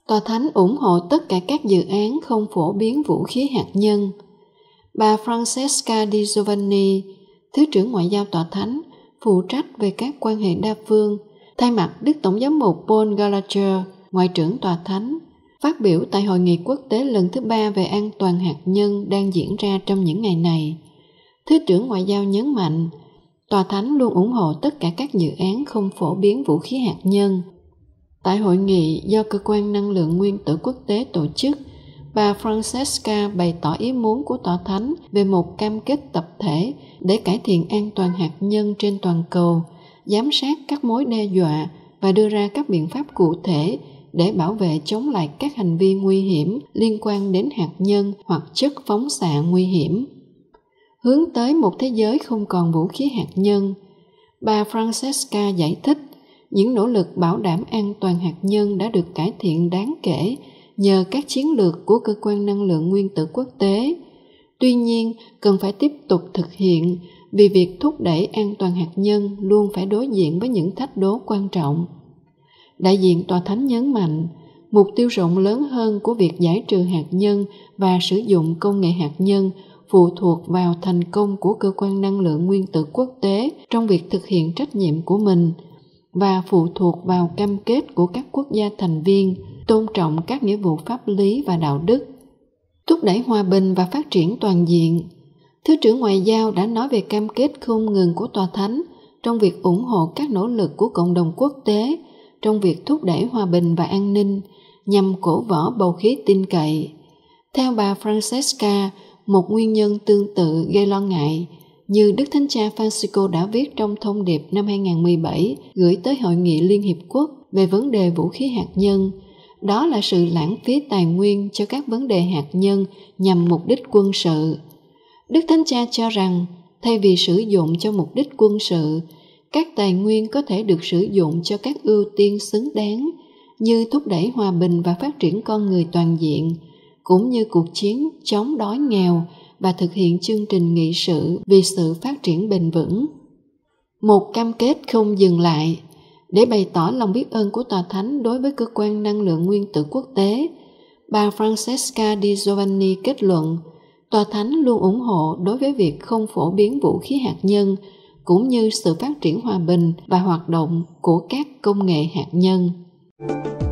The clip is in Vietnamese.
Tòa Thánh ủng hộ tất cả các dự án không phổ biến vũ khí hạt nhân. Bà Francesca Di Giovanni, Thứ trưởng Ngoại giao Tòa Thánh, phụ trách về các quan hệ đa phương, thay mặt Đức Tổng giám mục Paul Gallagher, Ngoại trưởng Tòa Thánh, phát biểu tại Hội nghị quốc tế lần thứ 3 về an toàn hạt nhân đang diễn ra trong những ngày này. Thứ trưởng Ngoại giao nhấn mạnh, Tòa Thánh luôn ủng hộ tất cả các dự án không phổ biến vũ khí hạt nhân. Tại hội nghị do Cơ quan Năng lượng Nguyên tử Quốc tế tổ chức, bà Francesca bày tỏ ý muốn của Tòa Thánh về một cam kết tập thể để cải thiện an toàn hạt nhân trên toàn cầu, giám sát các mối đe dọa và đưa ra các biện pháp cụ thể để bảo vệ chống lại các hành vi nguy hiểm liên quan đến hạt nhân hoặc chất phóng xạ nguy hiểm. Hướng tới một thế giới không còn vũ khí hạt nhân, bà Francesca giải thích những nỗ lực bảo đảm an toàn hạt nhân đã được cải thiện đáng kể nhờ các chiến lược của Cơ quan Năng lượng Nguyên tử Quốc tế. Tuy nhiên, cần phải tiếp tục thực hiện vì việc thúc đẩy an toàn hạt nhân luôn phải đối diện với những thách đố quan trọng. Đại diện Tòa Thánh nhấn mạnh, mục tiêu rộng lớn hơn của việc giải trừ hạt nhân và sử dụng công nghệ hạt nhân phụ thuộc vào thành công của Cơ quan Năng lượng Nguyên tử Quốc tế trong việc thực hiện trách nhiệm của mình và phụ thuộc vào cam kết của các quốc gia thành viên tôn trọng các nghĩa vụ pháp lý và đạo đức, thúc đẩy hòa bình và phát triển toàn diện. Thứ trưởng Ngoại giao đã nói về cam kết không ngừng của Tòa Thánh trong việc ủng hộ các nỗ lực của cộng đồng quốc tế trong việc thúc đẩy hòa bình và an ninh nhằm cổ võ bầu khí tin cậy. Theo bà Francesca, một nguyên nhân tương tự gây lo ngại như Đức Thánh Cha Francisco đã viết trong thông điệp năm 2017 gửi tới Hội nghị Liên Hiệp Quốc về vấn đề vũ khí hạt nhân, đó là sự lãng phí tài nguyên cho các vấn đề hạt nhân nhằm mục đích quân sự. Đức Thánh Cha cho rằng, thay vì sử dụng cho mục đích quân sự, các tài nguyên có thể được sử dụng cho các ưu tiên xứng đáng như thúc đẩy hòa bình và phát triển con người toàn diện, cũng như cuộc chiến chống đói nghèo và thực hiện chương trình nghị sự vì sự phát triển bền vững. Một cam kết không dừng lại. Để bày tỏ lòng biết ơn của Tòa Thánh đối với Cơ quan Năng lượng Nguyên tử Quốc tế, bà Francesca Di Giovanni kết luận, Tòa Thánh luôn ủng hộ đối với việc không phổ biến vũ khí hạt nhân, cũng như sự phát triển hòa bình và hoạt động của các công nghệ hạt nhân.